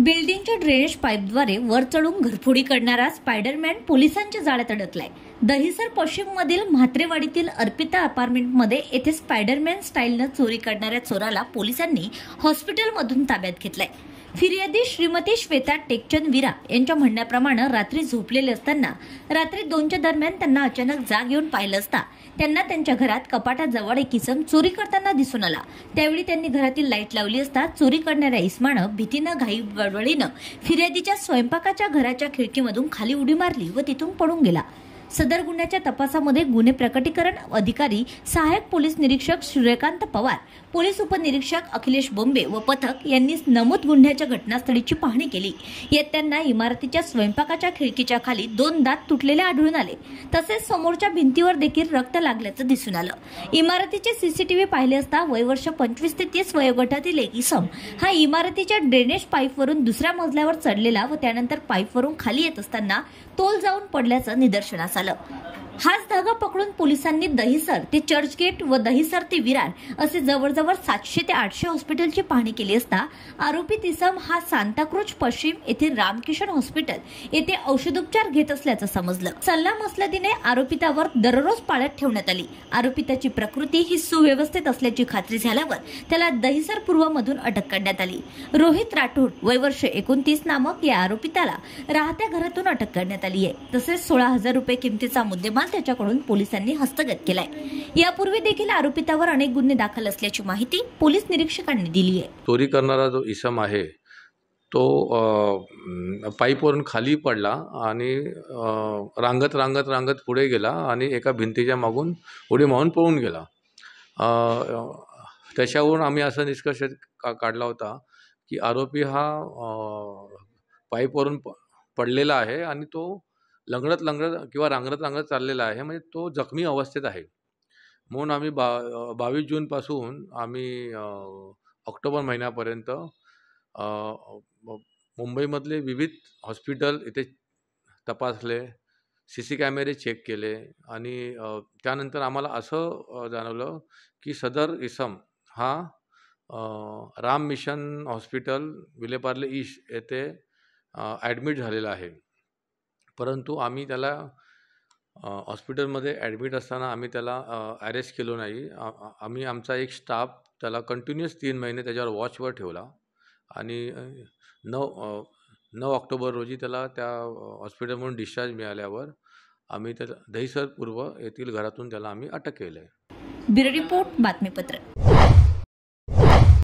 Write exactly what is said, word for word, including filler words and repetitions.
बिल्डिंगच्या ड्रेनेज पाईपद्वारे वर चढून घरफोडी करणारा स्पायडरमॅन पोलिसांच्या जाळ्यात अडकलाय। दहिसर पश्चिम मधील म्हात्रेवाडीतील अर्पिता अपार्टमेंटमध्ये येथे स्पायडरमॅन स्टाईलने चोरी करणाऱ्या चोराला पोलिसांनी हॉस्पिटलमधून ताब्यात घेतलाय। फिर्यादी श्रीमती श्वेता टेकचंद विरा यांच्या म्हणण्याप्रमाणे रात्री झोपलेले असताना रात्री दोनच्या दरम्यान त्यांना अचानक जाग येऊन पाहिलं असता त्यांना त्यांच्या घरात कपाटाजवळ एक इसम चोरी करताना दिसून आला। त्यावेळी त्यांनी घरातील लाईट लावली असता चोरी करणाऱ्या इसमानं भीतीनं घाई गडबडीनं फिर्यादीच्या स्वयंपाकाच्या घराच्या खिडकीमधून खाली उडी मारली व तिथून पळून गेला। सदर गुन्ह्याच्या तपासामध्ये गुन्हे प्रकटीकरण अधिकारी सहाय्यक पोलीस निरीक्षक सूर्यकांत पवार, पोलीस उपनिरीक्षक अखिलेश बोंबे व पथक यांनी नमूद गुन्ह्याच्या घटनास्थळीची पाहणी केली। यात त्यांना इमारतीच्या स्वयंपाकाच्या खिडकीच्या खाली दोन दात तुटलेले आढळून आले, तसेच समोरच्या भिंतीवर देखील रक्त लागल्याचं दिसून आलं। इमारतीचे सीसीटीव्ही पाहिले असता वयवर्ष पंचवीस ते तीस वयोगटातील एक इसम हा इमारतीच्या ड्रेनेज पाईपवरून दुसऱ्या मजल्यावर चढलेला व त्यानंतर पाईपवरून खाली येत असताना तोल जाऊन पडल्याचं निदर्शनास आलं। हाच धागा पकडून पोलिसांनी दहिसर ते चर्चगेट व दहिसर ते विरार असे जवळजवळ सातशे ते आठशे हॉस्पिटलची पाहणी केली असता आरोपी इसम हा सांताक्रूज पश्चिम येथे रामकिशन हॉस्पिटल येथे औषधोपचार घेत असल्याचं समजलं। सल्लामसलतीने आरोपितावर दररोज पाळत ठेवण्यात आली। आरोपिताची प्रकृती ही सुव्यवस्थित असल्याची खात्री झाल्यावर त्याला दहिसर पूर्व मधून अटक करण्यात आली। रोहित राठोड वय वर्ष एकोणतीस नामक या आरोपिताला राहत्या घरातून अटक करण्यात आली आहे। तसेच सोळा हजार रुपये किमतीचा मुद्देमाल त्याच्याकडून पोलिसांनी हस्तगत केलाय। यापूर्वी देखील आरोपितावर अनेक गुन्हे दाखल असल्याची माहिती पोलीस निरीक्षकांनी दिली आहे। चोरी करणारा जो इसम आहे तो पाईपवरून खाली पडला आणि रांगत रांगत रांगत पुढे गेला आणि एका भिंतीच्या मागून उडी मारून पळून गेला। त्याच्यावरून आम्ही असा निष्कर्ष काढला होता की आरोपी हा पाईपवरून पडलेला आहे आणि तो लंगडत लंगडत किंवा रांगत रांगत चाललेला आहे, म्हणजे तो जखमी अवस्थेत आहे। म्हणून आम्ही बा बावीस जूनपासून आम्ही ऑक्टोबर महिन्यापर्यंत मुंबईमधले विविध हॉस्पिटल इथे तपासले, सी सी कॅमेरे चेक केले आणि त्यानंतर आम्हाला असं जाणवलं की सदर इसम हा Ram mission hospital Vile Parle east येथे ॲडमिट झालेला आहे। परंतु आम्ही त्याला हॉस्पिटलमध्ये ॲडमिट असताना आम्ही त्याला अरेस्ट केलो नाही। आम्ही आमचा एक स्टाफ त्याला कंटिन्युअस तीन महिने त्याच्यावर वॉचवर ठेवला आणि नऊ नऊ ऑक्टोबर रोजी त्याला त्या हॉस्पिटलमधून डिस्चार्ज मिळाल्यावर आम्ही त्याला दहिसर पूर्व येथील घरातून त्याला आम्ही अटक केली आहे। ब्युरो रिपोर्ट बातमीपत्र।